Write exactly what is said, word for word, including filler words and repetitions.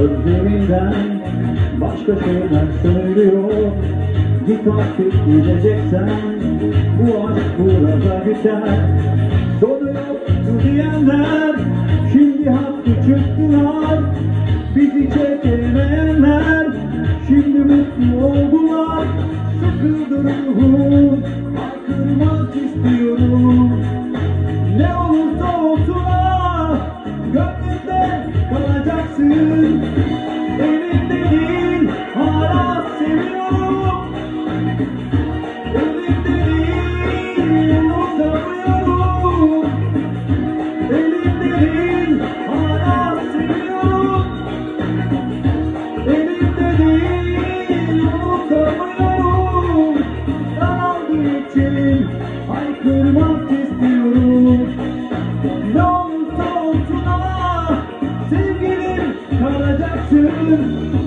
Gözlerinden başka şeyler söylüyor. Git artık gideceksen bu aşk burada biter. Sonu yoktu diyenler şimdi haklı çıktılar. Bizi çekemeyenler şimdi mutlu oldular. Sıkıldı ruhum, haykırmak istiyorum. Ne olursa olsun ah, gönlümde kalacaksın. Elimde değil, hala seviyorum. Elimde değil, unutamıyorum. Elimde değil, hala seviyorum. Elimde değil, unutamıyorum. Daraldığı için haykırmak istiyorum. Ne olursa olsun ama sevgilim kalacaksın.